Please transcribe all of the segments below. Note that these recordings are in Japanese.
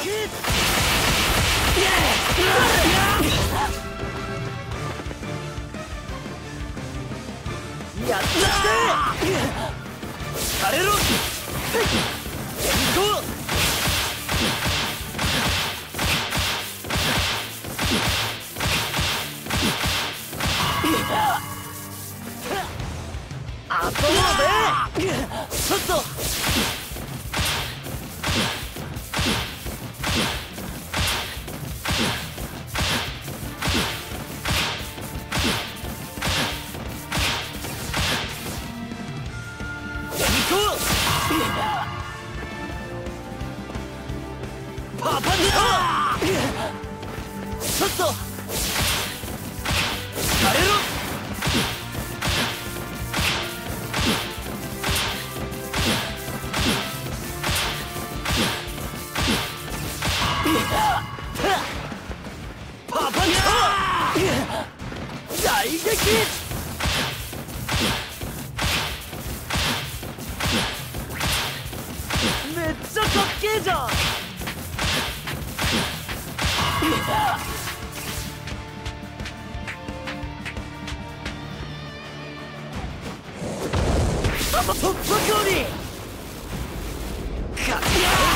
やって疲れろ。行こう。遊ぼうぜ。ちょっとパパンチ。ちょっと疲れろ。パパンチ大撃。めっちゃかっけえじゃん。突破口にかっ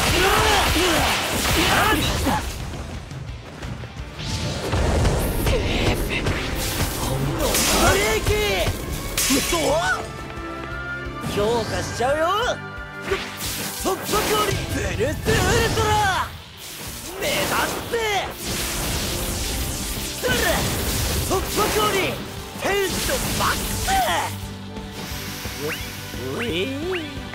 評価しちゃうよ。突破口にブルスウルトラ目指して突破口にテンションマックス。うえ